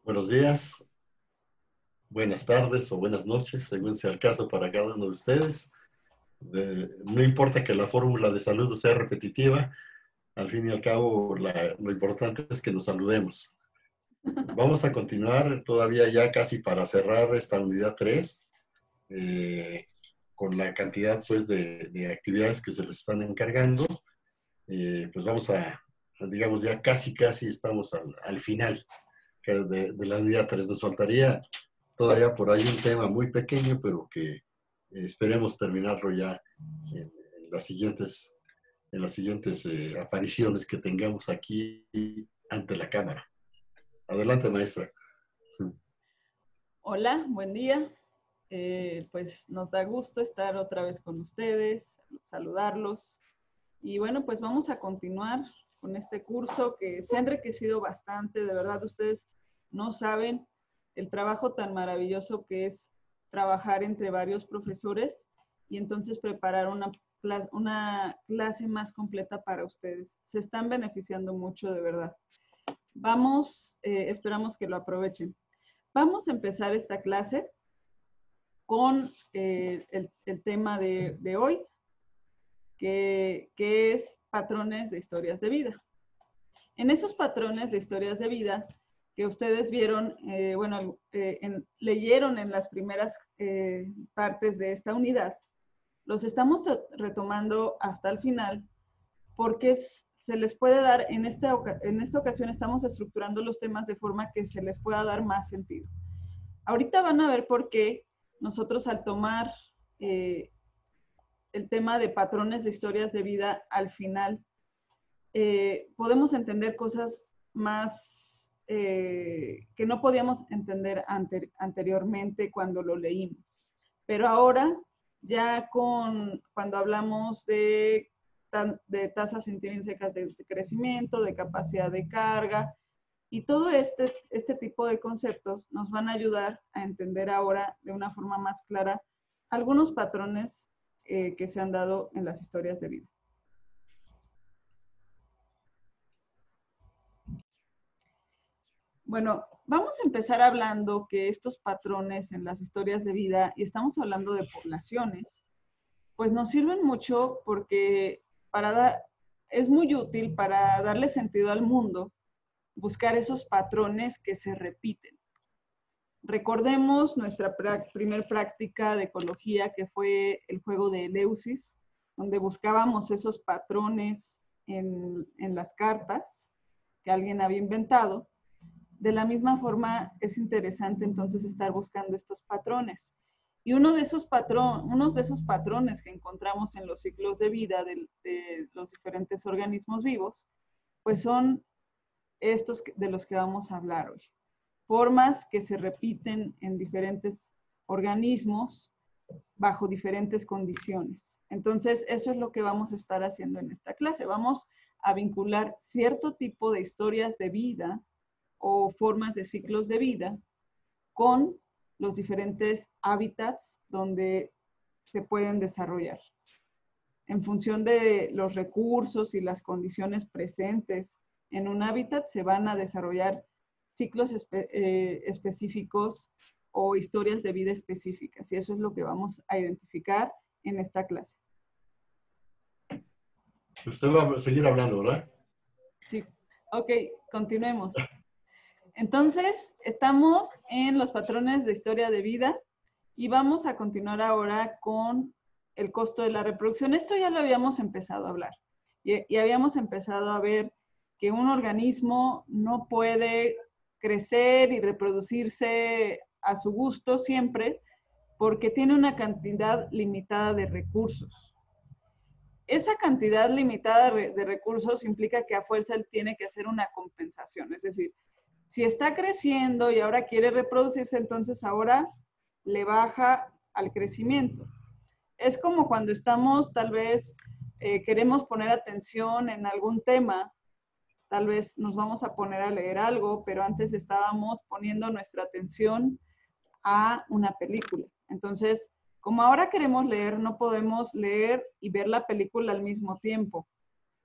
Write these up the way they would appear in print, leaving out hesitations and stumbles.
Buenos días, buenas tardes o buenas noches, según sea el caso para cada uno de ustedes. No importa que la fórmula de saludo sea repetitiva, al fin y al cabo lo importante es que nos saludemos. Vamos a continuar todavía ya casi para cerrar esta unidad 3, con la cantidad pues de actividades que se les están encargando. Pues vamos digamos, ya casi estamos al final de la unidad 3. Nos faltaría todavía por ahí un tema muy pequeño, pero que esperemos terminarlo ya en las siguientes apariciones que tengamos aquí ante la cámara. Adelante, maestra. Hola, buen día. Pues nos da gusto estar otra vez con ustedes, saludarlos. Y bueno, pues vamos a continuar con este curso que se ha enriquecido bastante. De verdad, ustedes no saben el trabajo tan maravilloso que es trabajar entre varios profesores y entonces preparar una clase más completa para ustedes. Se están beneficiando mucho, de verdad. Vamos, esperamos que lo aprovechen. Vamos a empezar esta clase con el tema de hoy, que es patrones de historias de vida. En esos patrones de historias de vida que ustedes vieron, leyeron en las primeras partes de esta unidad, los estamos retomando hasta el final porque se les puede dar, en esta ocasión estamos estructurando los temas de forma que se les pueda dar más sentido. Ahorita van a ver por qué nosotros al tomar el tema de patrones de historias de vida al final, podemos entender cosas más que no podíamos entender anteriormente cuando lo leímos. Pero ahora, ya cuando hablamos de tasas intrínsecas de crecimiento, de capacidad de carga, y todo este tipo de conceptos nos van a ayudar a entender ahora de una forma más clara algunos patrones que se han dado en las historias de vida. Bueno, vamos a empezar hablando que estos patrones en las historias de vida, y estamos hablando de poblaciones, pues nos sirven mucho porque es muy útil para darle sentido al mundo, buscar esos patrones que se repiten. Recordemos nuestra primer práctica de ecología, que fue el juego de Eleusis, donde buscábamos esos patrones en las cartas que alguien había inventado. De la misma forma, es interesante entonces estar buscando estos patrones. Y unos de esos patrones que encontramos en los ciclos de vida de los diferentes organismos vivos, pues son estos de los que vamos a hablar hoy. Formas que se repiten en diferentes organismos bajo diferentes condiciones. Entonces, eso es lo que vamos a estar haciendo en esta clase. Vamos a vincular cierto tipo de historias de vida o formas de ciclos de vida con los diferentes hábitats donde se pueden desarrollar. En función de los recursos y las condiciones presentes en un hábitat, se van a desarrollar ciclos específicos o historias de vida específicas. Y eso es lo que vamos a identificar en esta clase. Usted va a seguir hablando, ¿verdad? Sí. Ok, continuemos. Entonces, estamos en los patrones de historia de vida y vamos a continuar ahora con el costo de la reproducción. Esto ya lo habíamos empezado a hablar y habíamos empezado a ver que un organismo no puede crecer y reproducirse a su gusto siempre porque tiene una cantidad limitada de recursos. Esa cantidad limitada de recursos implica que a fuerza él tiene que hacer una compensación, es decir, si está creciendo y ahora quiere reproducirse, entonces ahora le baja al crecimiento. Es como cuando estamos, tal vez, queremos poner atención en algún tema, tal vez nos vamos a poner a leer algo, pero antes estábamos poniendo nuestra atención a una película. Entonces, como ahora queremos leer, no podemos leer y ver la película al mismo tiempo.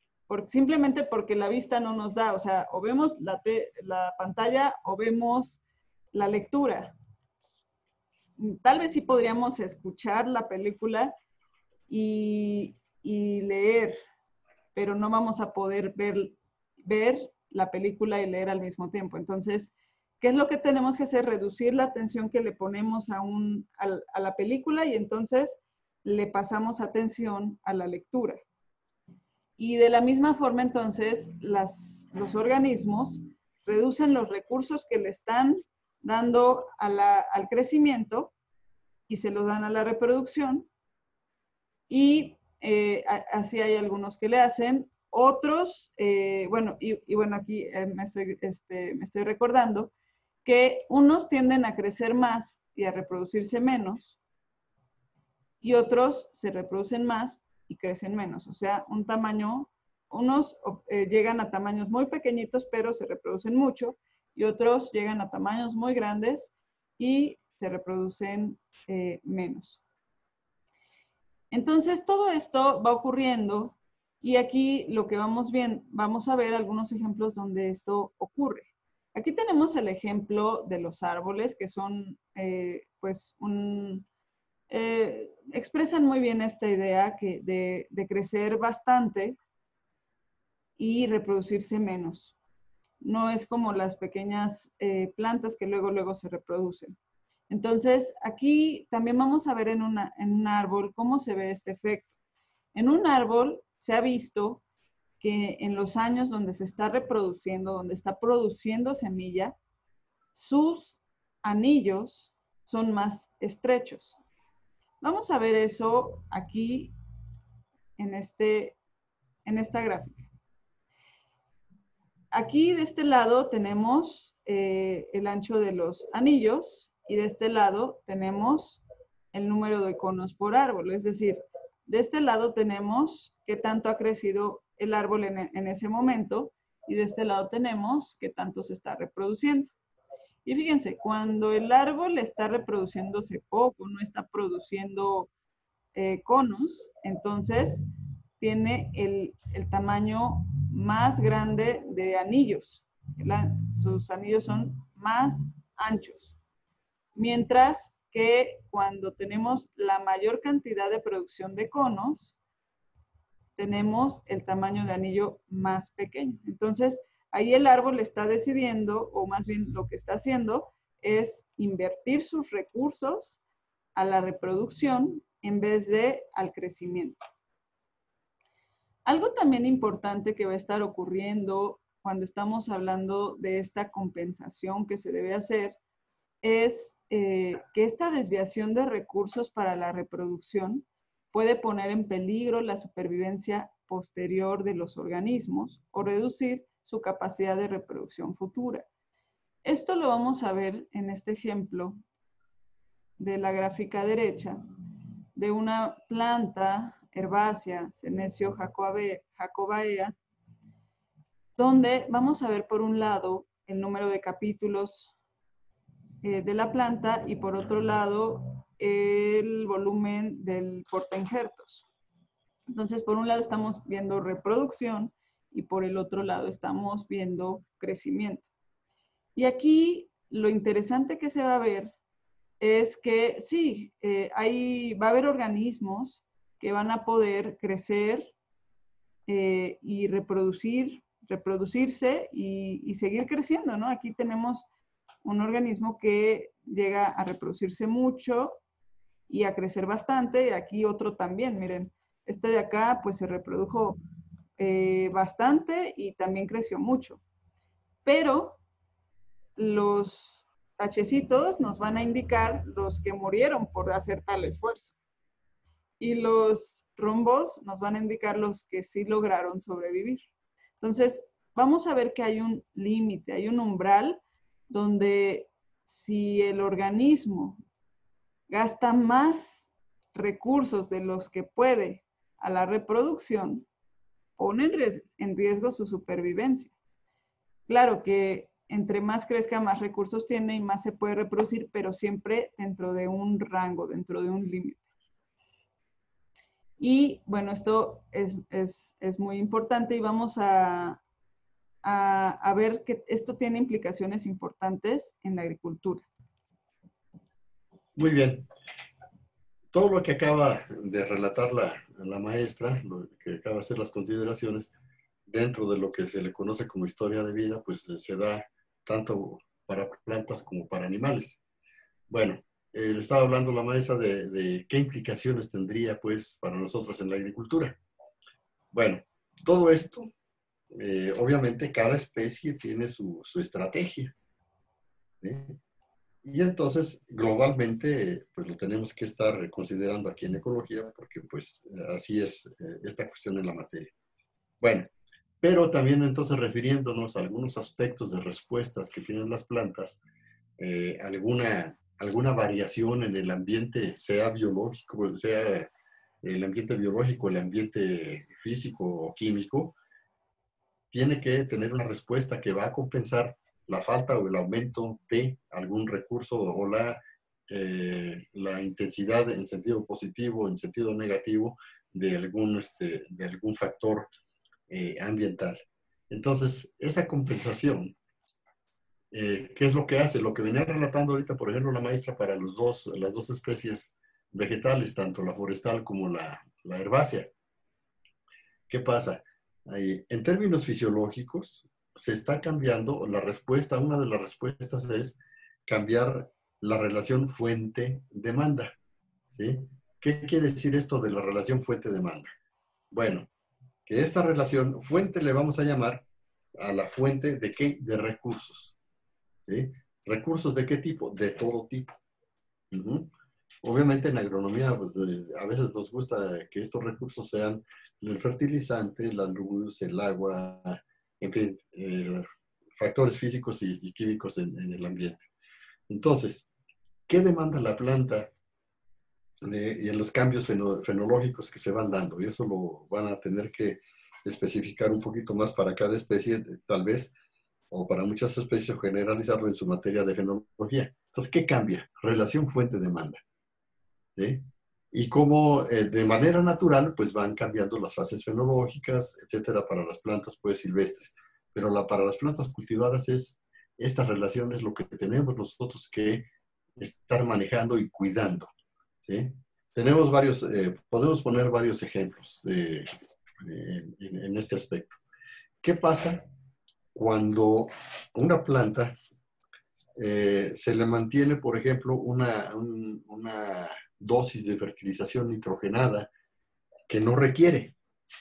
Simplemente porque la vista no nos da, o sea, o vemos la pantalla o vemos la lectura. Tal vez sí podríamos escuchar la película y leer, pero no vamos a poder ver la película y leer al mismo tiempo. Entonces, ¿qué es lo que tenemos que hacer? Reducir la atención que le ponemos a la película y entonces le pasamos atención a la lectura. Y de la misma forma, entonces, los organismos reducen los recursos que le están dando al crecimiento y se los dan a la reproducción. Y así hay algunos que le hacen. Otros, bueno, bueno, aquí me estoy recordando que unos tienden a crecer más y a reproducirse menos, y otros se reproducen más y crecen menos. O sea, un tamaño, unos llegan a tamaños muy pequeñitos, pero se reproducen mucho, y otros llegan a tamaños muy grandes y se reproducen menos. Entonces, todo esto va ocurriendo y aquí lo que vamos a ver algunos ejemplos donde esto ocurre. Aquí tenemos el ejemplo de los árboles, que son, pues, expresan muy bien esta idea de crecer bastante y reproducirse menos. No es como las pequeñas plantas que luego se reproducen. Entonces, aquí también vamos a ver en un árbol cómo se ve este efecto. En un árbol se ha visto que en los años donde se está reproduciendo, donde está produciendo semilla, sus anillos son más estrechos. Vamos a ver eso aquí en esta gráfica. Aquí de este lado tenemos el ancho de los anillos y de este lado tenemos el número de conos por árbol. Es decir, de este lado tenemos qué tanto ha crecido el árbol en ese momento y de este lado tenemos qué tanto se está reproduciendo. Y fíjense, cuando el árbol está reproduciéndose poco, no está produciendo conos, entonces tiene el tamaño más grande de anillos. Sus anillos son más anchos. Mientras que cuando tenemos la mayor cantidad de producción de conos, tenemos el tamaño de anillo más pequeño. Entonces, ahí el árbol está decidiendo, o más bien lo que está haciendo, es invertir sus recursos a la reproducción en vez de al crecimiento. Algo también importante que va a estar ocurriendo cuando estamos hablando de esta compensación que se debe hacer es que esta desviación de recursos para la reproducción puede poner en peligro la supervivencia posterior de los organismos o reducir su capacidad de reproducción futura. Esto lo vamos a ver en este ejemplo de la gráfica derecha de una planta herbácea, Senecio jacobaea, donde vamos a ver por un lado el número de capítulos de la planta y por otro lado el volumen del portainjertos. Entonces, por un lado estamos viendo reproducción y por el otro lado estamos viendo crecimiento. Y aquí lo interesante que se va a ver es que sí, va a haber organismos que van a poder crecer y reproducirse y seguir creciendo, ¿no? Aquí tenemos un organismo que llega a reproducirse mucho y a crecer bastante, y aquí otro también, miren, este de acá pues se reprodujo bastante y también creció mucho. Pero los tachecitos nos van a indicar los que murieron por hacer tal esfuerzo. Y los rombos nos van a indicar los que sí lograron sobrevivir. Entonces, vamos a ver que hay un límite, hay un umbral donde si el organismo gasta más recursos de los que puede a la reproducción, pone en riesgo su supervivencia. Claro que entre más crezca, más recursos tiene y más se puede reproducir, pero siempre dentro de un rango, dentro de un límite. Y bueno, esto es muy importante y vamos a a ver que esto tiene implicaciones importantes en la agricultura. Muy bien. Todo lo que acaba de relatar la maestra, lo que acaba de hacer las consideraciones, dentro de lo que se le conoce como historia de vida, pues se da tanto para plantas como para animales. Bueno, le estaba hablando la maestra de qué implicaciones tendría pues para nosotros en la agricultura. Bueno, todo esto, obviamente cada especie tiene su estrategia, ¿sí? Y entonces, globalmente, pues lo tenemos que estar considerando aquí en ecología, porque pues así es esta cuestión en la materia. Bueno, pero también entonces refiriéndonos a algunos aspectos de respuestas que tienen las plantas, alguna variación en el ambiente, sea biológico, sea el ambiente biológico, el ambiente físico o químico, tiene que tener una respuesta que va a compensar la falta o el aumento de algún recurso o la intensidad en sentido positivo, en sentido negativo de algún factor ambiental. Entonces, esa compensación, ¿qué es lo que hace? Lo que venía relatando ahorita, por ejemplo, la maestra para las dos especies vegetales, tanto la forestal como la herbácea. ¿Qué pasa? En términos fisiológicos, se está cambiando la respuesta. Una de las respuestas es cambiar la relación fuente-demanda, ¿sí? ¿Qué quiere decir esto de la relación fuente-demanda? Bueno, que esta relación fuente le vamos a llamar a la fuente de ¿qué? De recursos, ¿sí? ¿Recursos de qué tipo? De todo tipo. Obviamente en agronomía pues, a veces nos gusta que estos recursos sean el fertilizante, la luz, el agua, en fin, factores físicos y químicos en el ambiente. Entonces, ¿qué demanda la planta y en los cambios fenológicos que se van dando? Y eso lo van a tener que especificar un poquito más para cada especie, tal vez, o para muchas especies, generalizarlo en su materia de fenología. Entonces, ¿qué cambia? Relación fuente-demanda. ¿Sí? Y cómo de manera natural pues van cambiando las fases fenológicas, etcétera, para las plantas pues silvestres. Pero para las plantas cultivadas esta relación es lo que tenemos nosotros que estar manejando y cuidando, ¿sí? Tenemos podemos poner varios ejemplos en este aspecto. ¿Qué pasa cuando una planta se le mantiene, por ejemplo, una dosis de fertilización nitrogenada que no requiere?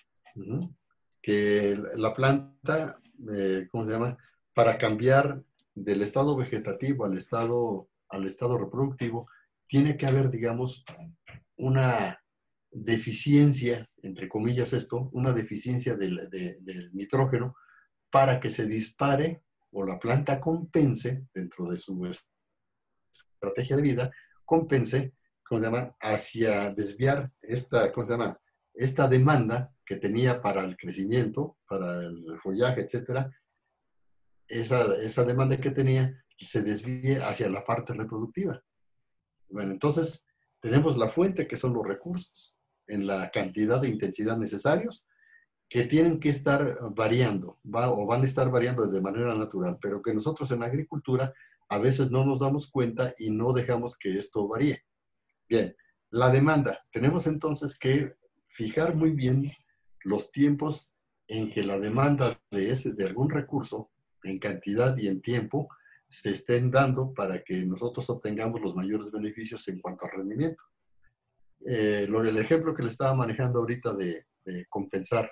Que la planta, ¿cómo se llama? Para cambiar del estado vegetativo al estado reproductivo, tiene que haber, digamos, una deficiencia, entre comillas esto, una deficiencia del nitrógeno para que se dispare o la planta compense dentro de su estrategia de vida, compense, ¿cómo se llama?, hacia desviar ¿cómo se llama?, esta demanda que tenía para el crecimiento, para el follaje, etcétera, esa demanda que tenía se desvíe hacia la parte reproductiva. Bueno, entonces tenemos la fuente que son los recursos en la cantidad de intensidad necesarios que tienen que estar variando, o van a estar variando de manera natural, pero que nosotros en la agricultura a veces no nos damos cuenta y no dejamos que esto varíe. Bien, la demanda. Tenemos entonces que fijar muy bien los tiempos en que la demanda de algún recurso, en cantidad y en tiempo, se estén dando para que nosotros obtengamos los mayores beneficios en cuanto al rendimiento. El ejemplo que le estaba manejando ahorita de compensar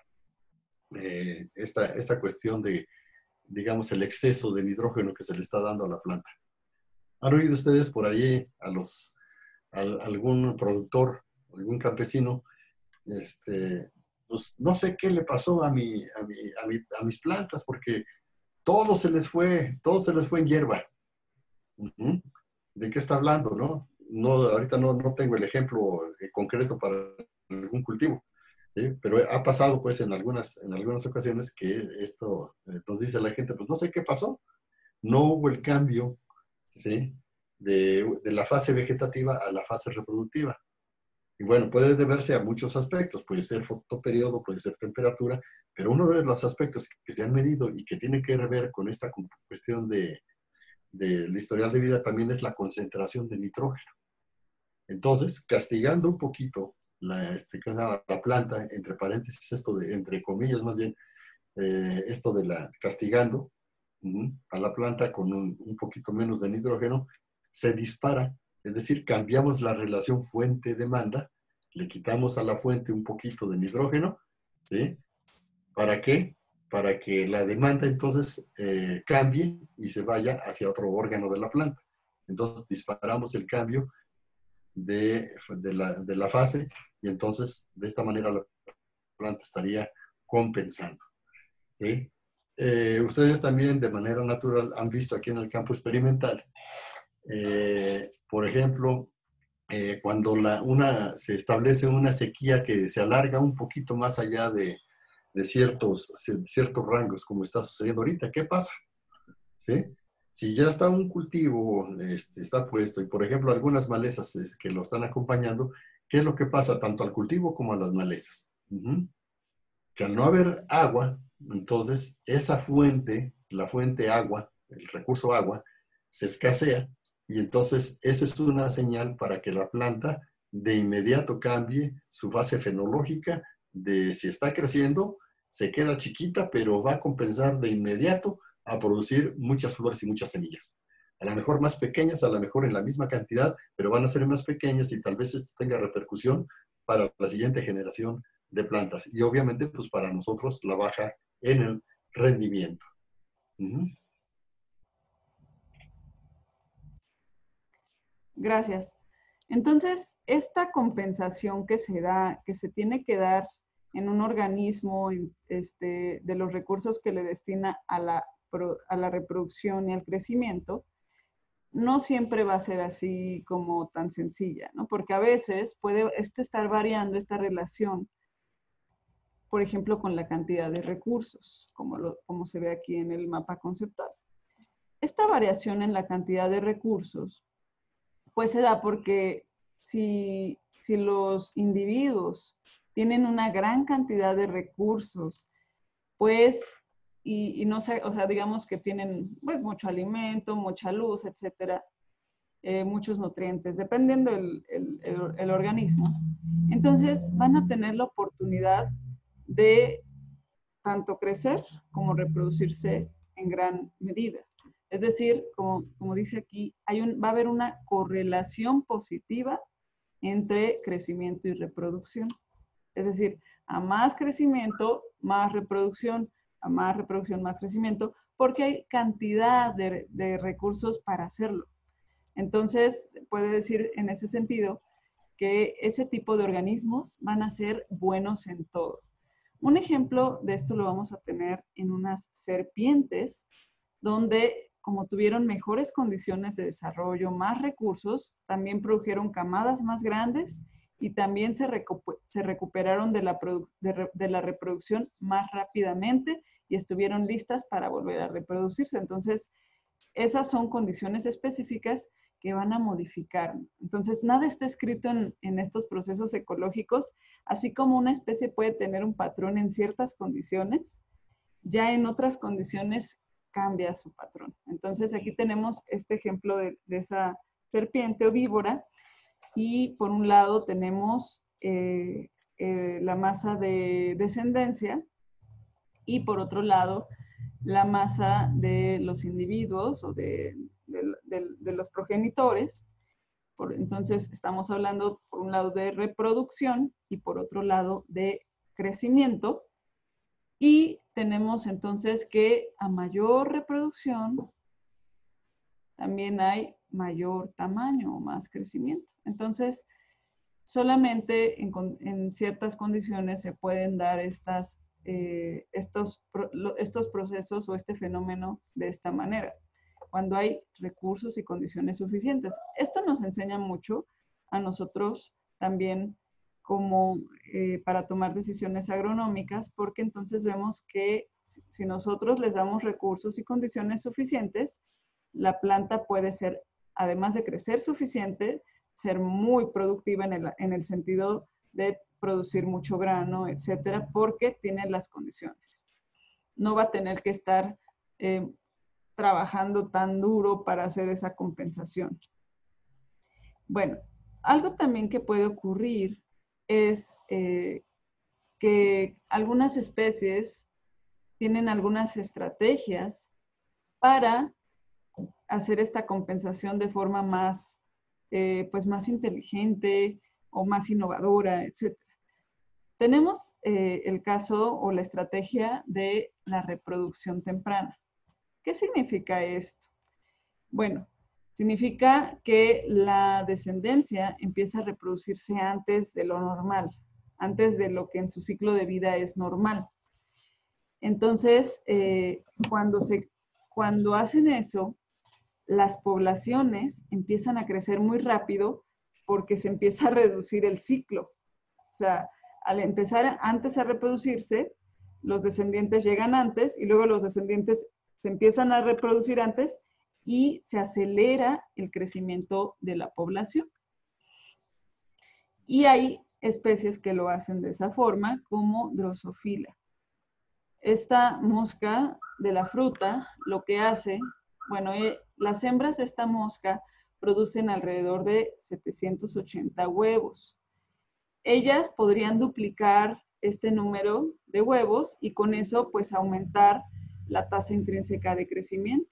esta cuestión de, digamos, el exceso de nitrógeno que se le está dando a la planta. ¿Han oído ustedes por ahí algún productor, algún campesino, pues no sé qué le pasó a mis plantas porque todo se les fue en hierba? ¿De qué está hablando, no? Ahorita no tengo el ejemplo concreto para algún cultivo, ¿sí? Pero ha pasado pues en algunas ocasiones que esto nos dice la gente, pues no sé qué pasó, no hubo el cambio, ¿sí?, de la fase vegetativa a la fase reproductiva. Y bueno, puede deberse a muchos aspectos, puede ser fotoperiodo, puede ser temperatura, pero uno de los aspectos que se han medido y que tiene que ver con esta cuestión del historial de vida también es la concentración de nitrógeno. Entonces, castigando un poquito la planta, entre paréntesis, entre comillas más bien, esto de castigando a la planta con un poquito menos de nitrógeno, se dispara, es decir, cambiamos la relación fuente-demanda, le quitamos a la fuente un poquito de nitrógeno, ¿sí? ¿Para qué? Para que la demanda entonces cambie y se vaya hacia otro órgano de la planta. Entonces disparamos el cambio de la fase y entonces de esta manera la planta estaría compensando. ¿Sí? Ustedes también de manera natural han visto aquí en el campo experimental, por ejemplo, cuando se establece una sequía que se alarga un poquito más allá de ciertos rangos, como está sucediendo ahorita, ¿qué pasa? ¿Sí? Si ya está un cultivo, está puesto, y por ejemplo algunas malezas que lo están acompañando, ¿qué es lo que pasa tanto al cultivo como a las malezas? Que al no haber agua, entonces esa fuente, la fuente agua, el recurso agua, se escasea, y entonces eso es una señal para que la planta de inmediato cambie su fase fenológica de si está creciendo, se queda chiquita, pero va a compensar de inmediato a producir muchas flores y muchas semillas. A lo mejor más pequeñas, a lo mejor en la misma cantidad, pero van a ser más pequeñas y tal vez esto tenga repercusión para la siguiente generación de plantas. Y obviamente, pues para nosotros la baja en el rendimiento. Gracias. Entonces, esta compensación que se da, que se tiene que dar en un organismo de los recursos que le destina a la reproducción y al crecimiento, no siempre va a ser así como tan sencilla, ¿no? Porque a veces puede esto estar variando, esta relación, por ejemplo, con la cantidad de recursos, como se ve aquí en el mapa conceptual. Esta variación en la cantidad de recursos pues se da porque si los individuos tienen una gran cantidad de recursos, pues, y no sé, o sea, digamos que tienen pues mucho alimento, mucha luz, etcétera, muchos nutrientes, dependiendo el organismo, entonces van a tener la oportunidad de tanto crecer como reproducirse en gran medida. Es decir, como dice aquí, va a haber una correlación positiva entre crecimiento y reproducción. Es decir, a más crecimiento, más reproducción, a más reproducción, más crecimiento, porque hay cantidad de recursos para hacerlo. Entonces, se puede decir en ese sentido que ese tipo de organismos van a ser buenos en todo. Un ejemplo de esto lo vamos a tener en unas serpientes, donde como tuvieron mejores condiciones de desarrollo, más recursos, también produjeron camadas más grandes y también se recuperaron de la reproducción más rápidamente y estuvieron listas para volver a reproducirse. Entonces, esas son condiciones específicas que van a modificar. Entonces, nada está escrito en estos procesos ecológicos, así como una especie puede tener un patrón en ciertas condiciones, ya en otras condiciones cambia su patrón. Entonces, aquí tenemos este ejemplo de esa serpiente o víbora, y por un lado tenemos la masa de descendencia, y por otro lado la masa de los individuos o de los progenitores. Entonces, estamos hablando por un lado de reproducción y por otro lado de crecimiento. Y tenemos entonces que a mayor reproducción también hay mayor tamaño o más crecimiento. Entonces, solamente en ciertas condiciones se pueden dar estos procesos o este fenómeno de esta manera, cuando hay recursos y condiciones suficientes. Esto nos enseña mucho a nosotros también como para tomar decisiones agronómicas, porque entonces vemos que si nosotros les damos recursos y condiciones suficientes, la planta puede ser, además de crecer suficiente, ser muy productiva en el sentido de producir mucho grano, etcétera, porque tiene las condiciones. No va a tener que estar trabajando tan duro para hacer esa compensación. Bueno, algo también que puede ocurrir es que algunas especies tienen algunas estrategias para hacer esta compensación de forma más, pues más inteligente o más innovadora, etc. Tenemos el caso o la estrategia de la reproducción temprana. ¿Qué significa esto? Bueno, significa que la descendencia empieza a reproducirse antes de lo normal, antes de lo que en su ciclo de vida es normal. Entonces, cuando hacen eso, las poblaciones empiezan a crecer muy rápido porque se empieza a reducir el ciclo. O sea, al empezar antes a reproducirse, los descendientes llegan antes y luego los descendientes se empiezan a reproducir antes y se acelera el crecimiento de la población. Y hay especies que lo hacen de esa forma, como Drosophila. Esta mosca de la fruta lo que hace, bueno, las hembras de esta mosca producen alrededor de 780 huevos. Ellas podrían duplicar este número de huevos y con eso pues aumentar la tasa intrínseca de crecimiento.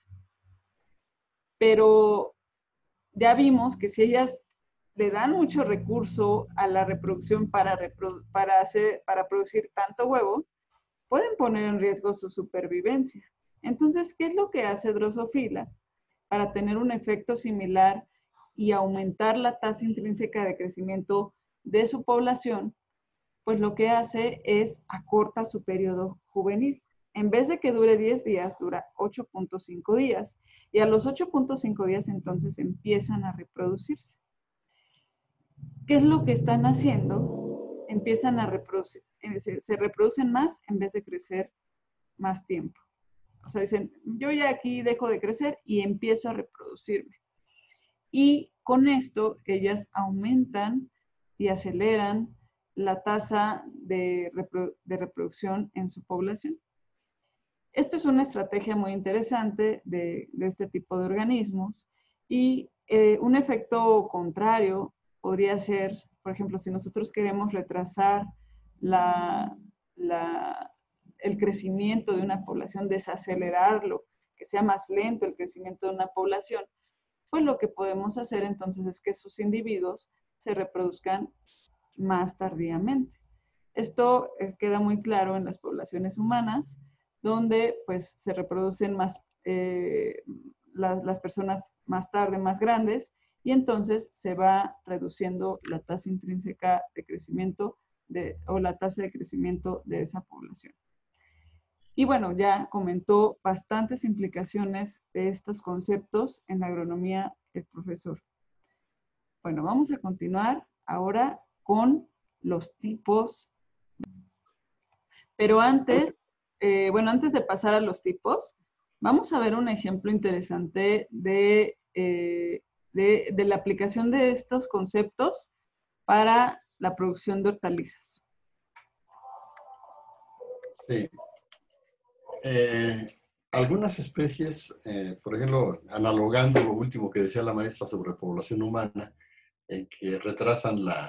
Pero ya vimos que si ellas le dan mucho recurso a la reproducción para producir tanto huevo, pueden poner en riesgo su supervivencia. Entonces, ¿qué es lo que hace Drosophila para tener un efecto similar y aumentar la tasa intrínseca de crecimiento de su población? Pues lo que hace es acorta su periodo juvenil. En vez de que dure 10 días, dura 8.5 días. Y a los 8.5 días entonces empiezan a reproducirse. ¿Qué es lo que están haciendo? Empiezan a reproducir, se reproducen más en vez de crecer más tiempo. O sea, dicen, yo ya aquí dejo de crecer y empiezo a reproducirme. Y con esto ellas aumentan y aceleran la tasa de reproducción en su población. Esto es una estrategia muy interesante de este tipo de organismos y un efecto contrario podría ser, por ejemplo, si nosotros queremos retrasar el crecimiento de una población, desacelerarlo, que sea más lento el crecimiento de una población, pues lo que podemos hacer entonces es que sus individuos se reproduzcan más tardíamente. Esto queda muy claro en las poblaciones humanas, donde pues se reproducen más las personas más tarde, más grandes, y entonces se va reduciendo la tasa intrínseca de crecimiento o la tasa de crecimiento de esa población. Y bueno, ya comentó bastantes implicaciones de estos conceptos en la agronomía el profesor. Bueno, vamos a continuar ahora con los tipos. Pero antes, antes de pasar a los tipos, vamos a ver un ejemplo interesante de la aplicación de estos conceptos para la producción de hortalizas. Sí. Algunas especies, por ejemplo, analogando lo último que decía la maestra sobre población humana, en que retrasan la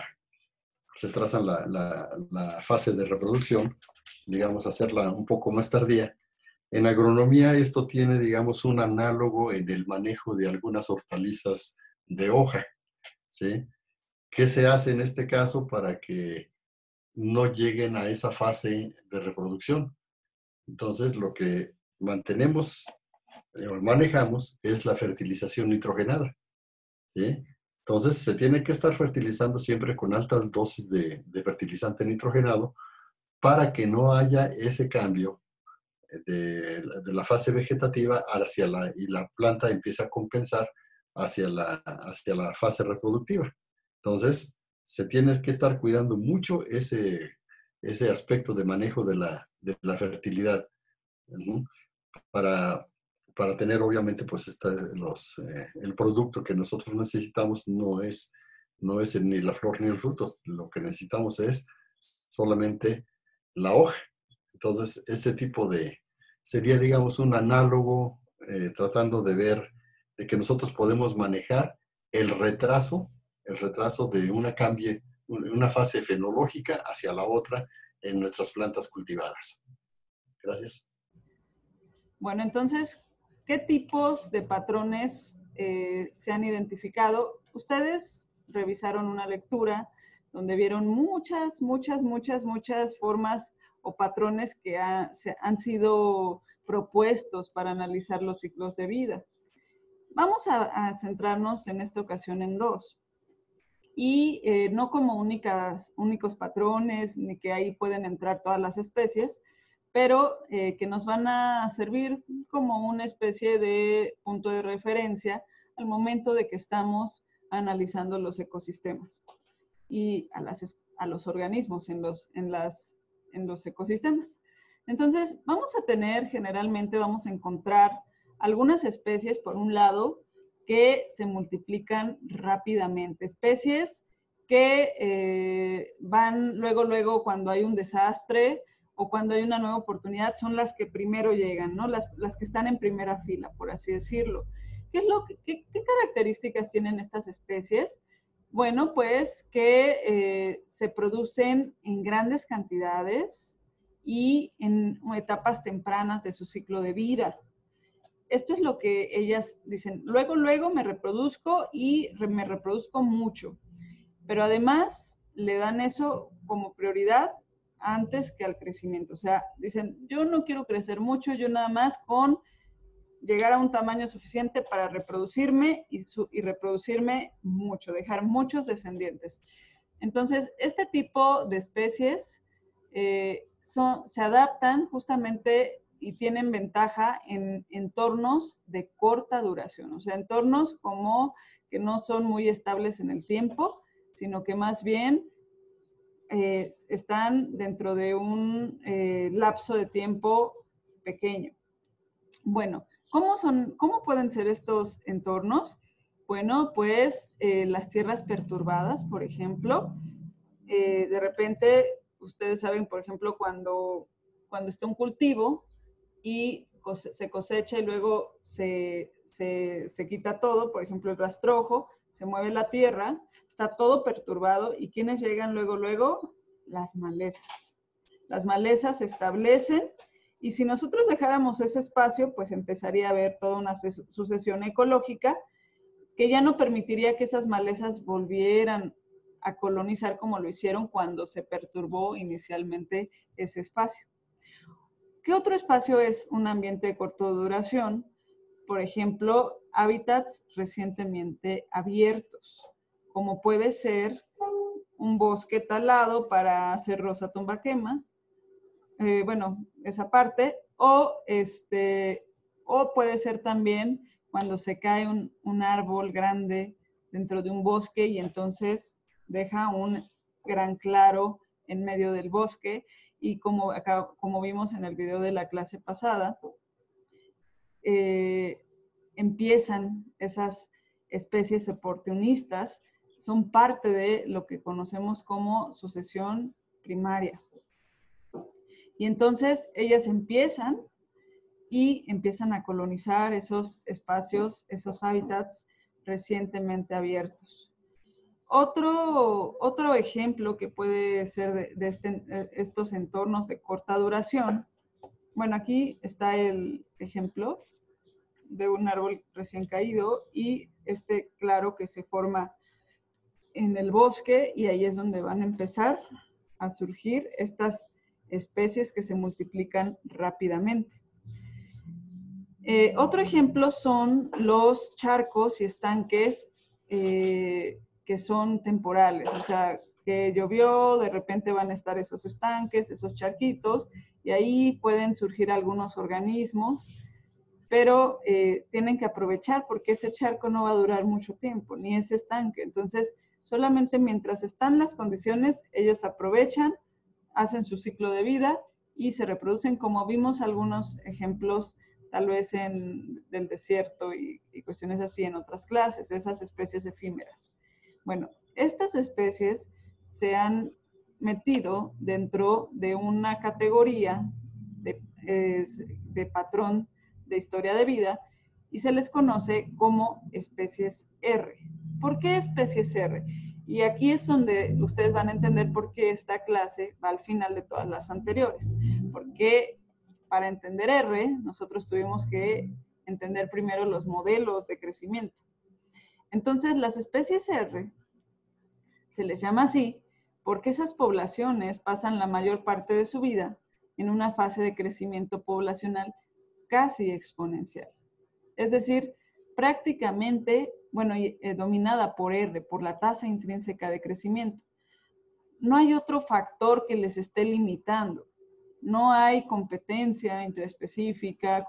fase de reproducción, digamos, hacerla un poco más tardía. En agronomía esto tiene, digamos, un análogo en el manejo de algunas hortalizas de hoja, ¿sí? ¿Qué se hace en este caso para que no lleguen a esa fase de reproducción? Entonces, lo que mantenemos o manejamos es la fertilización nitrogenada, ¿sí? Entonces, se tiene que estar fertilizando siempre con altas dosis de fertilizante nitrogenado para que no haya ese cambio de la fase vegetativa y la planta empieza a compensar hacia la fase reproductiva. Entonces, se tiene que estar cuidando mucho ese aspecto de manejo de la fertilidad, ¿no? Para tener, obviamente, pues el producto que nosotros necesitamos no es no es ni la flor ni el fruto. Lo que necesitamos es solamente la hoja. Entonces, este tipo sería, digamos, un análogo tratando de ver de que nosotros podemos manejar el retraso de una fase fenológica hacia la otra en nuestras plantas cultivadas. Gracias. Bueno, entonces, ¿qué tipos de patrones se han identificado? Ustedes revisaron una lectura donde vieron muchas formas o patrones que han sido propuestos para analizar los ciclos de vida. Vamos a centrarnos en esta ocasión en dos. Y no como únicos patrones, ni que ahí pueden entrar todas las especies, pero que nos van a servir como una especie de punto de referencia al momento de que estamos analizando los ecosistemas y a los organismos en los ecosistemas. Entonces, generalmente vamos a encontrar algunas especies, por un lado, que se multiplican rápidamente. Especies que van luego cuando hay un desastre o cuando hay una nueva oportunidad, son las que primero llegan, ¿no? Las que están en primera fila, por así decirlo. ¿Qué características tienen estas especies? Bueno, pues que se producen en grandes cantidades y en etapas tempranas de su ciclo de vida. Esto es lo que ellas dicen. Luego me reproduzco y me reproduzco mucho. Pero además le dan eso como prioridad antes que al crecimiento. O sea, dicen, yo no quiero crecer mucho, yo nada más con llegar a un tamaño suficiente para reproducirme y reproducirme mucho, dejar muchos descendientes. Entonces, este tipo de especies se adaptan justamente y tienen ventaja en entornos de corta duración, o sea, entornos como que no son muy estables en el tiempo, sino que más bien están dentro de un lapso de tiempo pequeño. Bueno, ¿cómo pueden ser estos entornos? Bueno, pues las tierras perturbadas, por ejemplo, de repente, ustedes saben, por ejemplo, cuando está un cultivo y se cosecha y luego se quita todo, por ejemplo, el rastrojo, se mueve la tierra, está todo perturbado y ¿quiénes llegan luego? Las malezas. Las malezas se establecen y si nosotros dejáramos ese espacio, pues empezaría a haber toda una sucesión ecológica que ya no permitiría que esas malezas volvieran a colonizar como lo hicieron cuando se perturbó inicialmente ese espacio. ¿Qué otro espacio es un ambiente de corta duración? Por ejemplo, hábitats recientemente abiertos, como puede ser un bosque talado para hacer rosa tumbaquema, bueno, esa parte, o puede ser también cuando se cae un árbol grande dentro de un bosque y entonces deja un gran claro en medio del bosque y como vimos en el video de la clase pasada, empiezan esas especies oportunistas, son parte de lo que conocemos como sucesión primaria. Y entonces ellas empiezan a colonizar esos espacios, esos hábitats recientemente abiertos. Otro ejemplo que puede ser de estos entornos de corta duración, bueno, aquí está el ejemplo de un árbol recién caído y este claro que se forma en el bosque y ahí es donde van a empezar a surgir estas especies que se multiplican rápidamente. Otro ejemplo son los charcos y estanques que son temporales, o sea, que llovió, de repente van a estar esos estanques, esos charquitos, y ahí pueden surgir algunos organismos, pero tienen que aprovechar porque ese charco no va a durar mucho tiempo, ni ese estanque. Entonces, solamente mientras están las condiciones, ellos aprovechan, hacen su ciclo de vida y se reproducen, como vimos algunos ejemplos tal vez del desierto y cuestiones así en otras clases, de esas especies efímeras. Bueno, Estas especies se han metido dentro de una categoría de patrón de historia de vida y se les conoce como especies R. ¿Por qué especies R? Y aquí es donde ustedes van a entender por qué esta clase va al final de todas las anteriores. Porque para entender R, nosotros tuvimos que entender primero los modelos de crecimiento. Entonces, las especies R se les llama así porque esas poblaciones pasan la mayor parte de su vida en una fase de crecimiento poblacional casi exponencial. Es decir, prácticamente, bueno, dominada por R, por la tasa intrínseca de crecimiento. No hay otro factor que les esté limitando. No hay competencia interespecífica,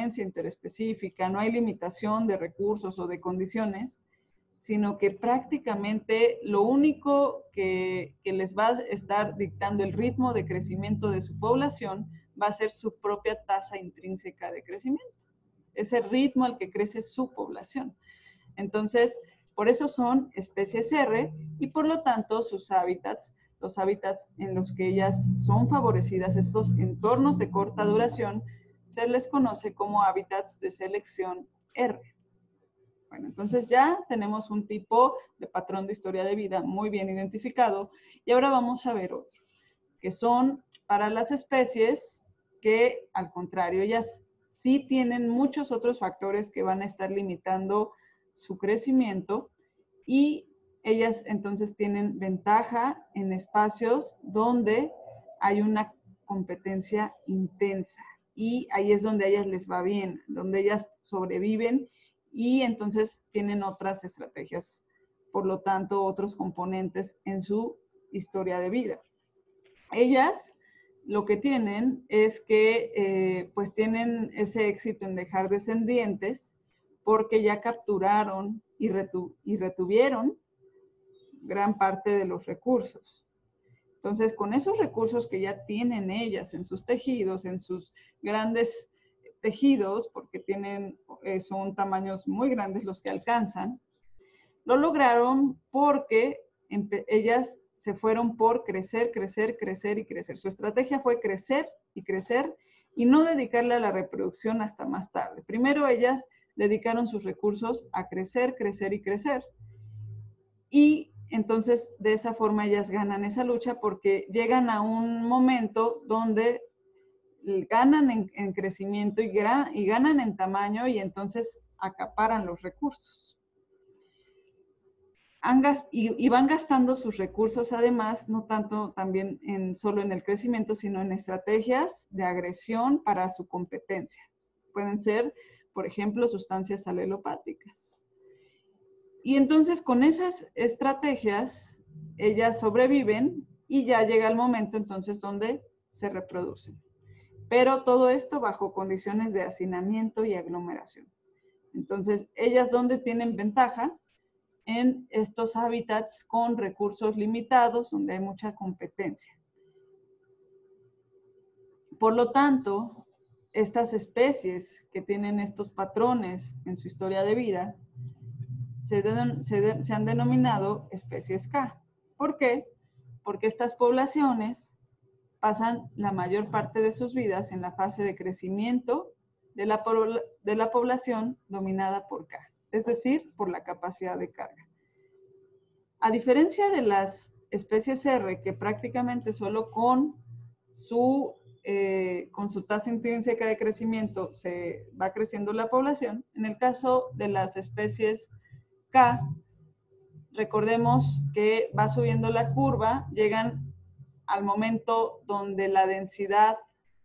no hay limitación de recursos o de condiciones, sino que prácticamente lo único que les va a estar dictando el ritmo de crecimiento de su población va a ser su propia tasa intrínseca de crecimiento. Ese ritmo al que crece su población. Entonces, por eso son especies R y por lo tanto sus hábitats, los hábitats en los que ellas son favorecidas, estos entornos de corta duración, se les conoce como hábitats de selección R. Bueno, entonces ya tenemos un tipo de patrón de historia de vida muy bien identificado y ahora vamos a ver otro, que son para las especies que, al contrario, ellas sí tienen muchos otros factores que van a estar limitando su crecimiento y ellas entonces tienen ventaja en espacios donde hay una competencia intensa y ahí es donde a ellas les va bien, donde ellas sobreviven y entonces tienen otras estrategias, por lo tanto, otros componentes en su historia de vida. Ellas lo que tienen es que pues tienen ese éxito en dejar descendientes porque ya capturaron y retuvieron gran parte de los recursos. Entonces, con esos recursos que ya tienen ellas en sus tejidos, en sus grandes tejidos, porque son tamaños muy grandes los que alcanzan, lo lograron porque ellas se fueron por crecer, crecer, crecer y crecer. Su estrategia fue crecer y no dedicarle a la reproducción hasta más tarde. Primero ellas dedicaron sus recursos a crecer, crecer y crecer. Y entonces de esa forma ellas ganan esa lucha porque llegan a un momento donde ganan en crecimiento y ganan en tamaño y entonces acaparan los recursos. Y van gastando sus recursos además, no tanto también solo en el crecimiento, sino en estrategias de agresión para su competencia. Pueden ser, por ejemplo, sustancias alelopáticas. Y entonces con esas estrategias, ellas sobreviven y ya llega el momento entonces donde se reproducen. Pero todo esto bajo condiciones de hacinamiento y aglomeración. Entonces, ellas ¿dónde tienen ventaja? En estos hábitats con recursos limitados, donde hay mucha competencia. Por lo tanto, estas especies que tienen estos patrones en su historia de vida se han denominado especies K. ¿Por qué? Porque estas poblaciones pasan la mayor parte de sus vidas en la fase de crecimiento de la población dominada por K, es decir, por la capacidad de carga. A diferencia de las especies R, que prácticamente solo con su tasa intrínseca de crecimiento se va creciendo la población, en el caso de las especies K, recordemos que va subiendo la curva, llegan al momento donde la densidad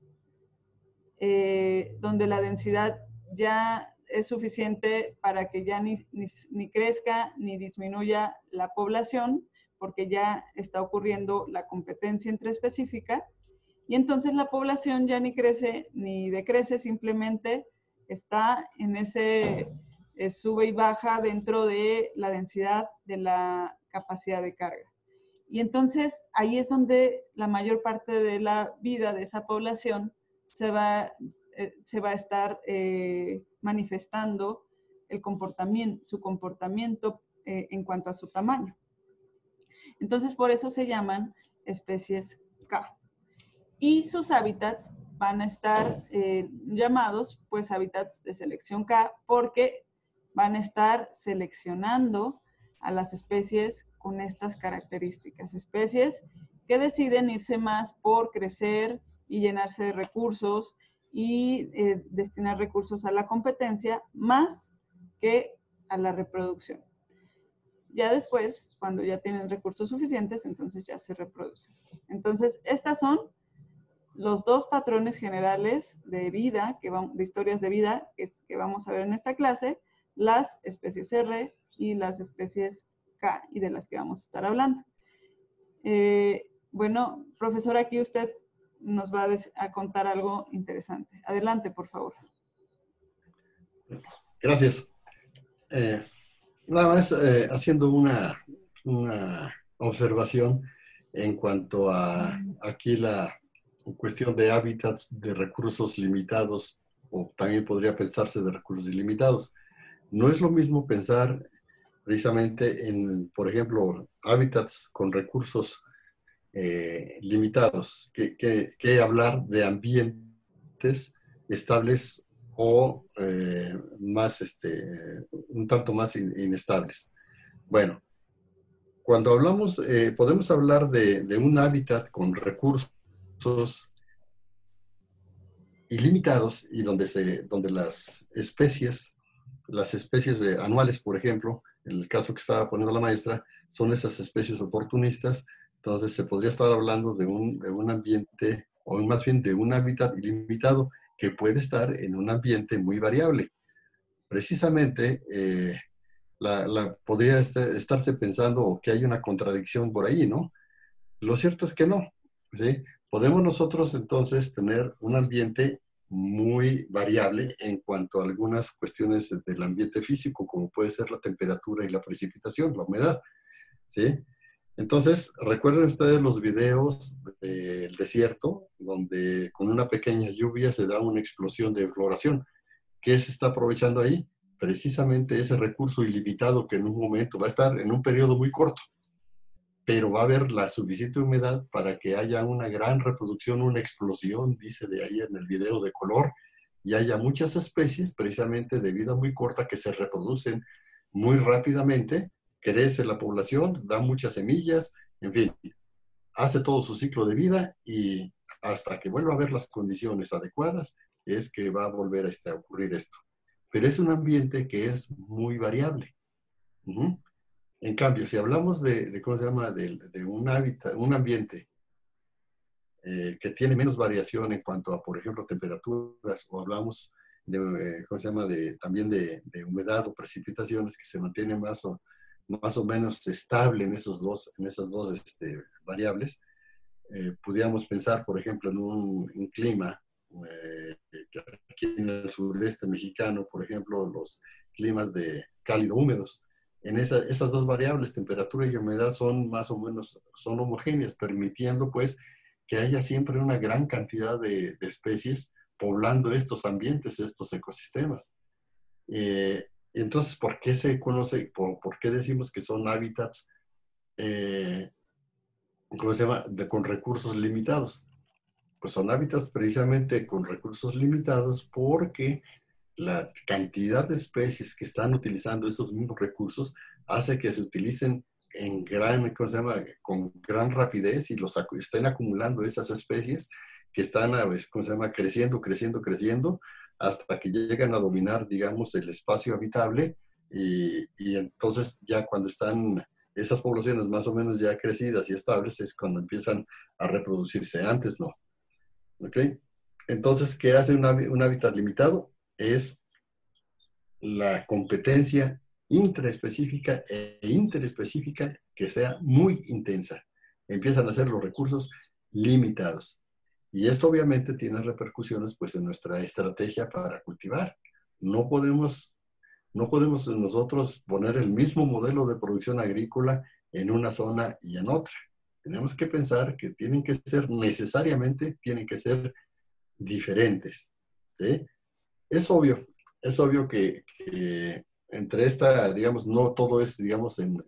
ya es suficiente para que ya ni crezca ni disminuya la población, porque ya está ocurriendo la competencia intraespecífica, y entonces la población ya ni crece ni decrece, simplemente está en ese sube y baja dentro de la densidad de la capacidad de carga. Y entonces ahí es donde la mayor parte de la vida de esa población se va a estar manifestando su comportamiento en cuanto a su tamaño. Entonces, por eso se llaman especies K. Y sus hábitats van a estar llamados, pues, hábitats de selección K, porque van a estar seleccionando a las especies con estas características. Especies que deciden irse más por crecer y llenarse de recursos y destinar recursos a la competencia más que a la reproducción. Ya después, cuando ya tienen recursos suficientes, entonces ya se reproducen. Entonces, estas son los dos patrones generales de vida, de historias de vida que vamos a ver en esta clase, las especies R y las especies K, y de las que vamos a estar hablando. Bueno, profesor, aquí usted nos va a contar algo interesante. Adelante, por favor. Gracias. Nada más haciendo una observación en cuanto a aquí la cuestión de hábitats de recursos limitados, o también podría pensarse de recursos ilimitados. No es lo mismo pensar precisamente en, por ejemplo, hábitats con recursos limitados, que hablar de ambientes estables o más, un tanto más inestables. Bueno, cuando hablamos, podemos hablar de un hábitat con recursos ilimitados y donde las especies anuales, por ejemplo, en el caso que estaba poniendo la maestra, son esas especies oportunistas. Entonces se podría estar hablando de un ambiente, o más bien de un hábitat ilimitado, que puede estar en un ambiente muy variable. Precisamente, podría estarse pensando que hay una contradicción por ahí, ¿no? Lo cierto es que no, ¿sí? Podemos nosotros entonces tener un ambiente muy variable en cuanto a algunas cuestiones del ambiente físico, como puede ser la temperatura y la precipitación, la humedad, ¿sí? Entonces, recuerden ustedes los videos del desierto, donde con una pequeña lluvia se da una explosión de floración. ¿Qué se está aprovechando ahí? Precisamente ese recurso ilimitado que en un momento va a estar en un periodo muy corto, pero va a haber la suficiente humedad para que haya una gran reproducción, una explosión, dice de ahí en el video, de color, y haya muchas especies precisamente de vida muy corta que se reproducen muy rápidamente, crece la población, da muchas semillas, en fin, hace todo su ciclo de vida y hasta que vuelva a haber las condiciones adecuadas es que va a volver a ocurrir esto. Pero es un ambiente que es muy variable. En cambio, si hablamos ¿cómo se llama? De un hábitat, un ambiente que tiene menos variación en cuanto a, por ejemplo, temperaturas, o hablamos de, ¿cómo se llama? También de humedad o precipitaciones, que se mantiene más o menos estable en esas dos variables, pudiéramos pensar, por ejemplo, en un clima, aquí en el sureste mexicano, por ejemplo, los climas de cálido húmedos. En esas dos variables, temperatura y humedad, son más o menos homogéneas, permitiendo pues que haya siempre una gran cantidad de especies poblando estos ambientes, estos ecosistemas. Entonces, ¿por qué se conoce, por qué decimos que son hábitats ¿cómo se llama? Con recursos limitados? Pues son hábitats precisamente con recursos limitados porque la cantidad de especies que están utilizando esos mismos recursos hace que se utilicen ¿cómo se llama? Con gran rapidez, y estén acumulando esas especies que están, ¿cómo se llama? Creciendo, hasta que llegan a dominar, digamos, el espacio habitable, y entonces ya cuando están esas poblaciones más o menos ya crecidas y estables es cuando empiezan a reproducirse. Antes no. ¿Ok? Entonces, ¿qué hace un hábitat limitado? Es la competencia intraespecífica e interespecífica que sea muy intensa. Empiezan a ser los recursos limitados. Y esto obviamente tiene repercusiones pues en nuestra estrategia para cultivar. No podemos nosotros poner el mismo modelo de producción agrícola en una zona y en otra. Tenemos que pensar que necesariamente tienen que ser diferentes, ¿sí? Es obvio que entre digamos, no todo es, digamos, en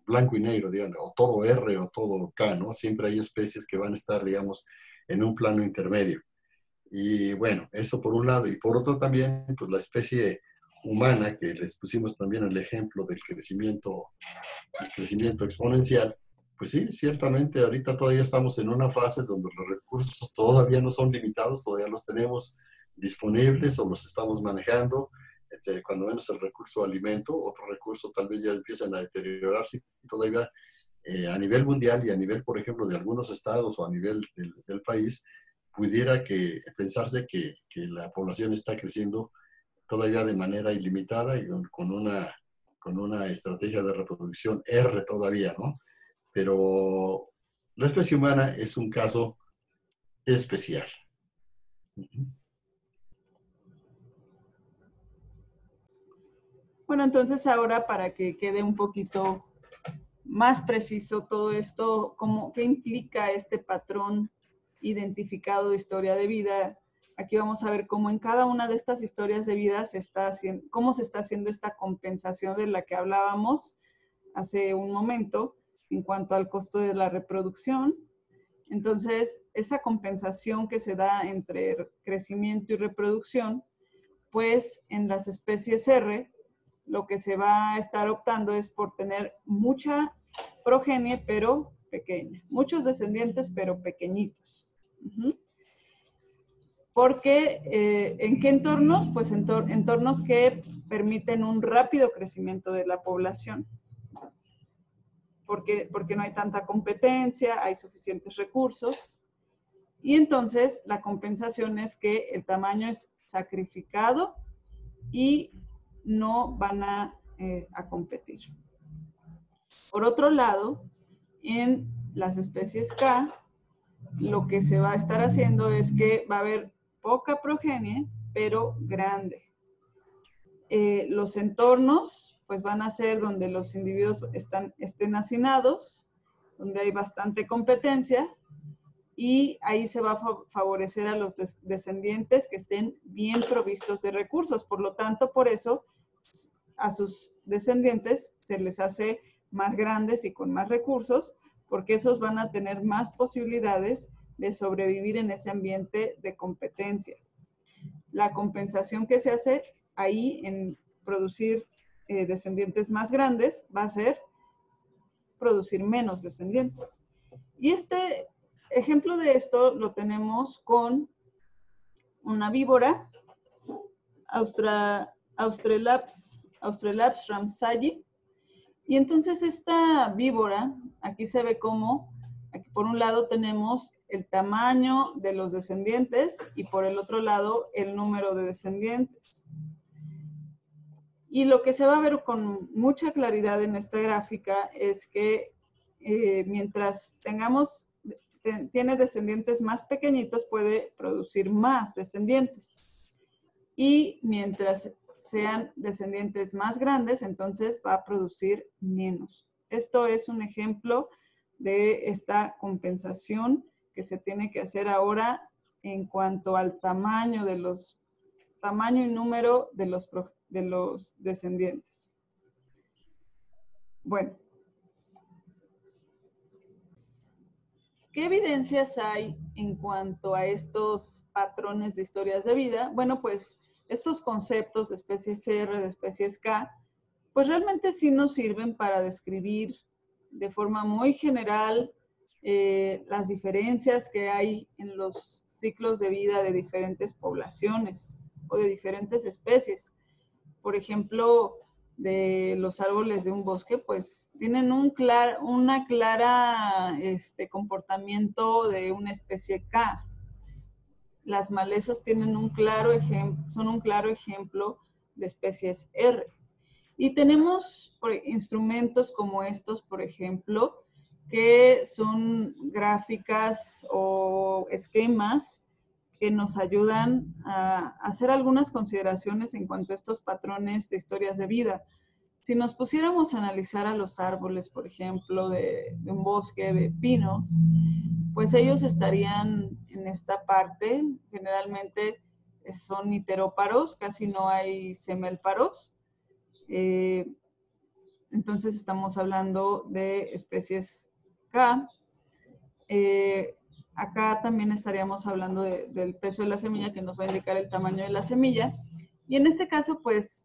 blanco y negro, digamos, o todo R o todo K, ¿no? Siempre hay especies que van a estar, digamos, en un plano intermedio. Y bueno, eso por un lado. Y por otro también, pues la especie humana, que les pusimos también el ejemplo del crecimiento exponencial, pues sí, ciertamente ahorita todavía estamos en una fase donde los recursos todavía no son limitados, todavía los tenemos disponibles o los estamos manejando. Cuando menos el recurso alimento, otro recurso tal vez ya empiezan a deteriorarse todavía a nivel mundial y a nivel, por ejemplo, de algunos estados o a nivel del país, pudiera pensarse que la población está creciendo todavía de manera ilimitada y con una estrategia de reproducción R todavía, ¿no? Pero la especie humana es un caso especial. Bueno, entonces ahora para que quede un poquito más preciso todo esto, ¿qué implica este patrón identificado de historia de vida? Aquí vamos a ver cómo en cada una de estas historias de vida cómo se está haciendo esta compensación de la que hablábamos hace un momento en cuanto al costo de la reproducción. Entonces, esa compensación que se da entre crecimiento y reproducción, pues en las especies R, lo que se va a estar optando es por tener mucha progenie, pero pequeña. Muchos descendientes, pero pequeñitos. Porque, ¿en qué entornos? Pues entornos que permiten un rápido crecimiento de la población. Porque no hay tanta competencia, hay suficientes recursos. Y entonces la compensación es que el tamaño es sacrificado y no van a competir. Por otro lado, en las especies K, lo que se va a estar haciendo es que va a haber poca progenie, pero grande. Los entornos, pues van a ser donde los individuos estén hacinados, donde hay bastante competencia, y ahí se va a favorecer a los descendientes que estén bien provistos de recursos. Por lo tanto, por eso a sus descendientes se les hace más grandes y con más recursos, porque esos van a tener más posibilidades de sobrevivir en ese ambiente de competencia. La compensación que se hace ahí en producir descendientes más grandes va a ser producir menos descendientes. Y este ejemplo de esto lo tenemos con una víbora, Austrelaps ramsayi. Y entonces esta víbora, aquí se ve cómo, aquí por un lado tenemos el tamaño de los descendientes y por el otro lado el número de descendientes. Y lo que se va a ver con mucha claridad en esta gráfica es que mientras tiene descendientes más pequeñitos, puede producir más descendientes. Y mientras sean descendientes más grandes, entonces va a producir menos. Esto es un ejemplo de esta compensación que se tiene que hacer ahora en cuanto al tamaño y número de los descendientes. Bueno, ¿qué evidencias hay en cuanto a estos patrones de historias de vida? Bueno, pues estos conceptos de especies R, de especies K, pues realmente sí nos sirven para describir de forma muy general las diferencias que hay en los ciclos de vida de diferentes poblaciones o de diferentes especies. Por ejemplo, de los árboles de un bosque, pues tienen una clara comportamiento de una especie K. Las malezas tienen son un claro ejemplo de especies R. Y tenemos instrumentos como estos, por ejemplo, que son gráficas o esquemas que nos ayudan a hacer algunas consideraciones en cuanto a estos patrones de historias de vida. Si nos pusiéramos a analizar a los árboles, por ejemplo, de un bosque de pinos, pues ellos estarían en esta parte. Generalmente son iteróparos, casi no hay semelparos. Entonces estamos hablando de especies K. Acá también estaríamos hablando del peso de la semilla, que nos va a indicar el tamaño de la semilla. Y en este caso, pues,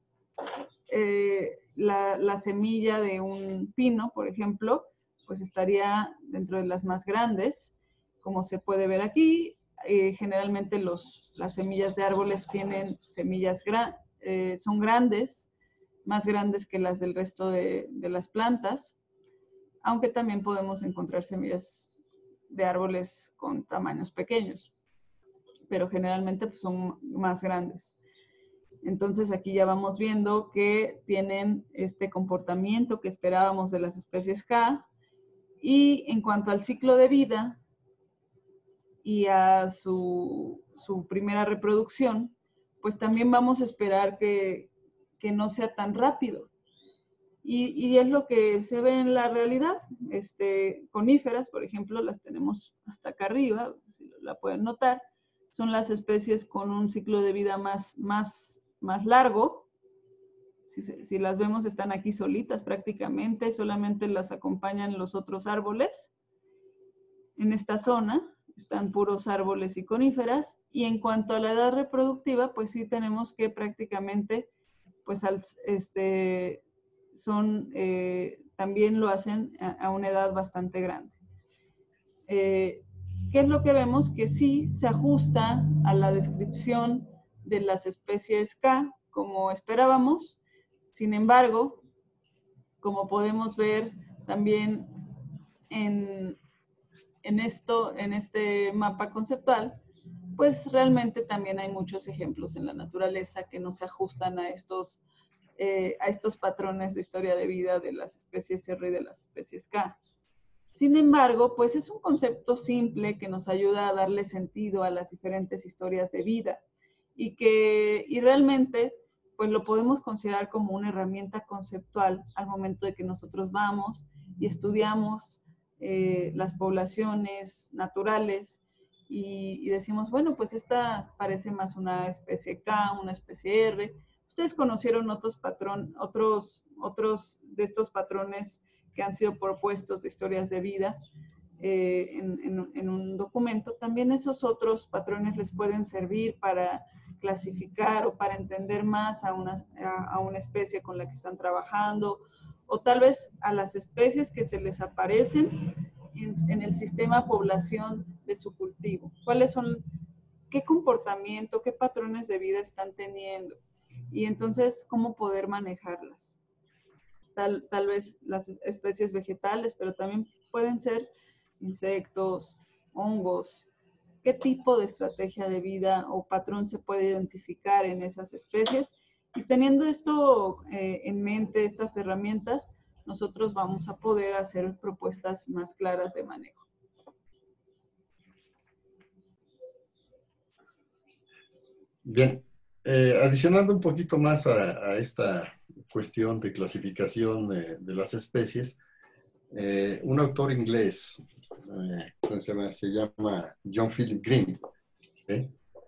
la semilla de un pino, por ejemplo, pues estaría dentro de las más grandes, como se puede ver aquí. Generalmente las semillas de árboles tienen semillas son grandes, más grandes que las del resto de las plantas, aunque también podemos encontrar semillas de árboles con tamaños pequeños, pero generalmente pues, son más grandes. Entonces aquí ya vamos viendo que tienen este comportamiento que esperábamos de las especies K. Y en cuanto al ciclo de vida y a su primera reproducción, pues también vamos a esperar que no sea tan rápido. Y es lo que se ve en la realidad. Coníferas, por ejemplo, las tenemos hasta acá arriba, si la pueden notar, son las especies con un ciclo de vida más largo. Si las vemos, están aquí solitas prácticamente, solamente las acompañan los otros árboles. En esta zona están puros árboles y coníferas. Y en cuanto a la edad reproductiva, pues sí tenemos que prácticamente, pues también lo hacen a una edad bastante grande. ¿Qué es lo que vemos? Que sí se ajusta a la descripción de las especies K, como esperábamos. Sin embargo, como podemos ver también en este mapa conceptual, pues realmente también hay muchos ejemplos en la naturaleza que no se ajustan a estos patrones de historia de vida de las especies R y de las especies K. Sin embargo, pues es un concepto simple que nos ayuda a darle sentido a las diferentes historias de vida y realmente pues lo podemos considerar como una herramienta conceptual al momento de que nosotros vamos y estudiamos las poblaciones naturales y decimos, bueno, pues esta parece más una especie K, una especie R. ¿Ustedes conocieron otros de estos patrones que han sido propuestos de historias de vida en un documento? También esos otros patrones les pueden servir para clasificar o para entender más a una especie con la que están trabajando, o tal vez a las especies que se les aparecen en el sistema población de su cultivo. ¿Qué comportamiento, qué patrones de vida están teniendo? Y entonces, ¿cómo poder manejarlas? Tal vez las especies vegetales, pero también pueden ser insectos, hongos. ¿Qué tipo de estrategia de vida o patrón se puede identificar en esas especies? Y teniendo esto en mente, estas herramientas, nosotros vamos a poder hacer propuestas más claras de manejo. Bien, adicionando un poquito más a esta cuestión de clasificación de las especies, un autor inglés, se llama John Philip Green, ¿sí?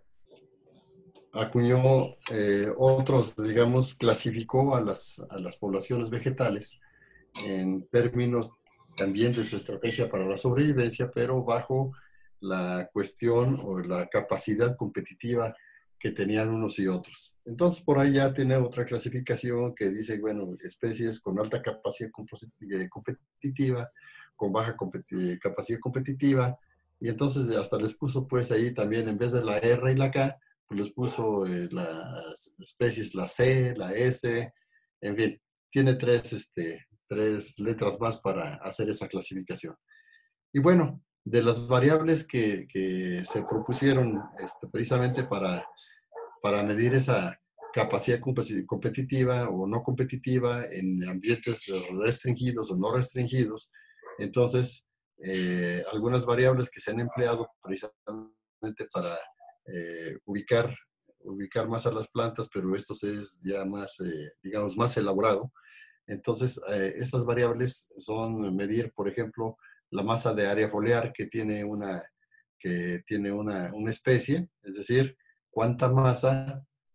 Acuñó otros, digamos, clasificó a las poblaciones vegetales en términos también de su estrategia para la sobrevivencia, pero bajo la cuestión o la capacidad competitiva que tenían unos y otros. Entonces, por ahí ya tiene otra clasificación que dice, bueno, especies con alta capacidad competitiva, con baja capacidad competitiva, y entonces hasta les puso pues ahí también, en vez de la R y la K, pues les puso las especies, la C, la S, en fin, tiene tres letras más para hacer esa clasificación. Y bueno, de las variables que se propusieron precisamente para medir esa capacidad competitiva o no competitiva en ambientes restringidos o no restringidos, entonces algunas variables que se han empleado precisamente para ubicar más a las plantas, pero esto es ya más, digamos, más elaborado. Entonces, estas variables son medir, por ejemplo, la masa de área foliar que tiene una especie, es decir, cuánta masa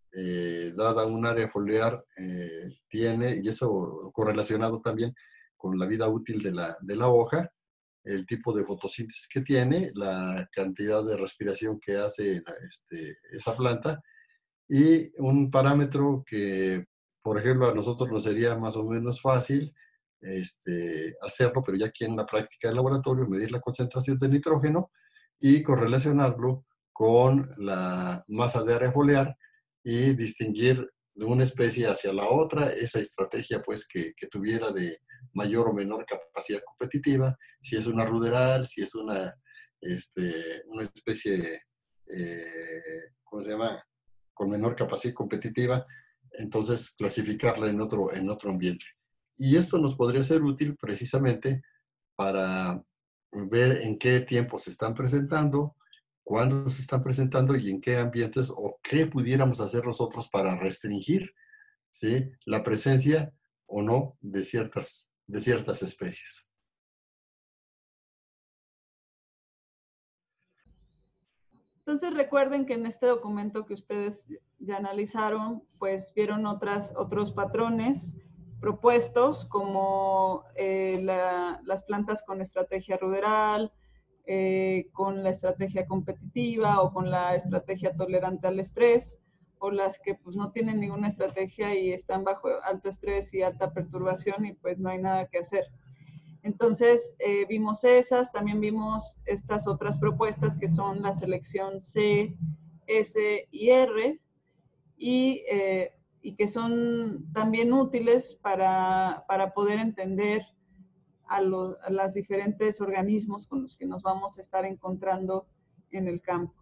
dada un área foliar, tiene, y eso correlacionado también con la vida útil de la hoja, el tipo de fotosíntesis que tiene, la cantidad de respiración que hace esa planta, y un parámetro que, por ejemplo, a nosotros nos sería más o menos fácil hacerlo, pero ya aquí en la práctica del laboratorio, medir la concentración de nitrógeno y correlacionarlo con la masa de área foliar y distinguir de una especie hacia la otra esa estrategia pues que tuviera de mayor o menor capacidad competitiva, si es una ruderal, si es una especie, ¿cómo se llama?, con menor capacidad competitiva, entonces clasificarla en otro ambiente. Y esto nos podría ser útil precisamente para ver en qué tiempo se están presentando, cuándo se están presentando y en qué ambientes o qué pudiéramos hacer nosotros para restringir, ¿sí?, la presencia o no de ciertas especies. Entonces recuerden que en este documento que ustedes ya analizaron, pues vieron otros patrones propuestos como las plantas con estrategia ruderal, con la estrategia competitiva o con la estrategia tolerante al estrés, o las que pues no tienen ninguna estrategia y están bajo alto estrés y alta perturbación y pues no hay nada que hacer. Entonces, vimos esas, también vimos estas otras propuestas que son la selección C, S y R, y que son también útiles para poder entender a los diferentes organismos con los que nos vamos a estar encontrando en el campo.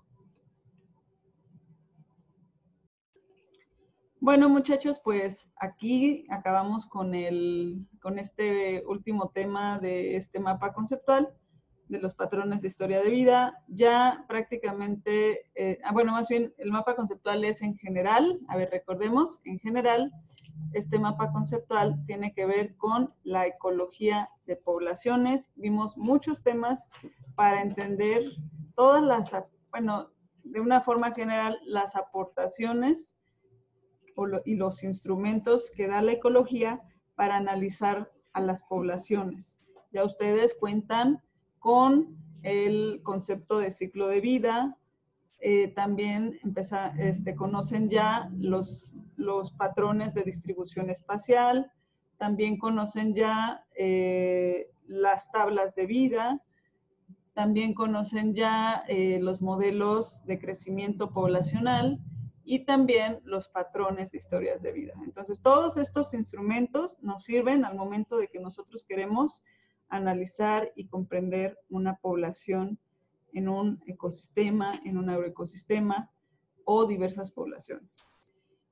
Bueno, muchachos, pues aquí acabamos con este último tema de este mapa conceptual de los patrones de historia de vida. Ya prácticamente, bueno, más bien el mapa conceptual es en general, a ver, recordemos, en general, este mapa conceptual tiene que ver con la ecología de poblaciones. Vimos muchos temas para entender todas las, bueno, de una forma general, las aportaciones y los instrumentos que da la ecología para analizar a las poblaciones. Ya ustedes cuentan con el concepto de ciclo de vida, también conocen ya los patrones de distribución espacial, también conocen ya las tablas de vida, también conocen ya los modelos de crecimiento poblacional y también los patrones de historias de vida. Entonces, todos estos instrumentos nos sirven al momento de que nosotros queremos analizar y comprender una población en un ecosistema, en un agroecosistema o diversas poblaciones.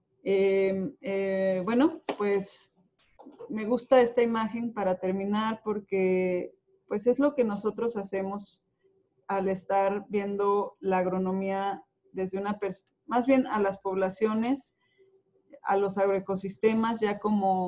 Bueno, pues me gusta esta imagen para terminar porque pues es lo que nosotros hacemos al estar viendo la agronomía desde una perspectiva, más bien a las poblaciones, a los agroecosistemas ya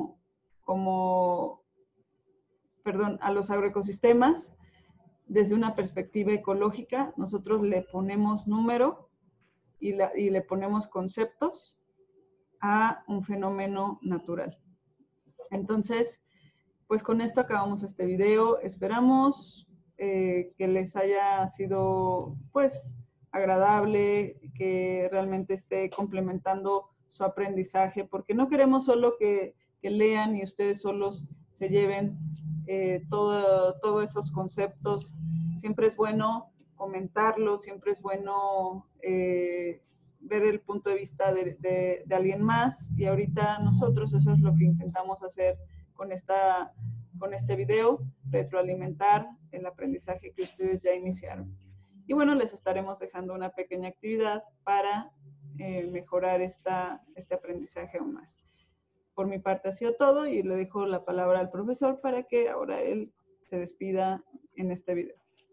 a los agroecosistemas desde una perspectiva ecológica. Nosotros le ponemos número y le ponemos conceptos a un fenómeno natural. Entonces, pues con esto acabamos este video. Esperamos que les haya sido pues agradable, que realmente esté complementando su aprendizaje, porque no queremos solo que lean y ustedes solos se lleven todos esos conceptos. Siempre es bueno comentarlos, siempre es bueno ver el punto de vista de alguien más, y ahorita nosotros eso es lo que intentamos hacer con este video, retroalimentar el aprendizaje que ustedes ya iniciaron. Y bueno, les estaremos dejando una pequeña actividad para mejorar este aprendizaje aún más. Por mi parte ha sido todo y le dejo la palabra al profesor para que ahora él se despida en este video.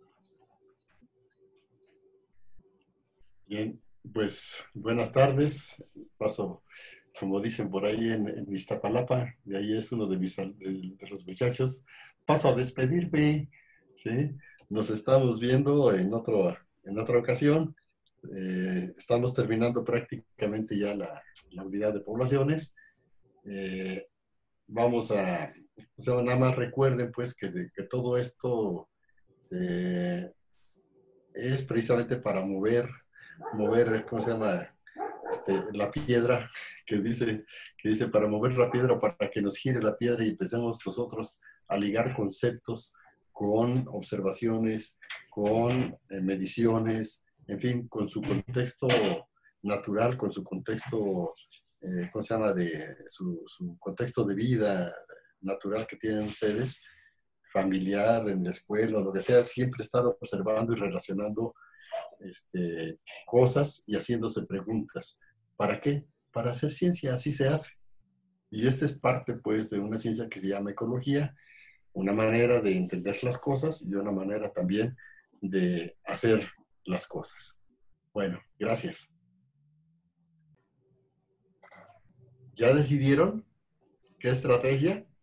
Bien, pues buenas tardes. Paso, como dicen por ahí en Iztapalapa, de ahí es uno de los muchachos. Paso a despedirme, ¿sí? Nos estamos viendo en otra ocasión. Estamos terminando prácticamente ya la unidad de poblaciones. Vamos a, o sea, nada más recuerden pues que todo esto es precisamente para mover, ¿cómo se llama? La piedra, que dice para mover la piedra, para que nos gire la piedra y empecemos nosotros a ligar conceptos con observaciones, con mediciones, en fin, con su contexto natural, con su contexto, ¿cómo se llama? De su contexto de vida natural que tienen ustedes, familiar, en la escuela, o lo que sea, siempre estar observando y relacionando cosas y haciéndose preguntas. ¿Para qué? Para hacer ciencia, así se hace. Y esta es parte, pues, de una ciencia que se llama ecología, una manera de entender las cosas y una manera también de hacer las cosas. Bueno, gracias. ¿Ya decidieron qué estrategia?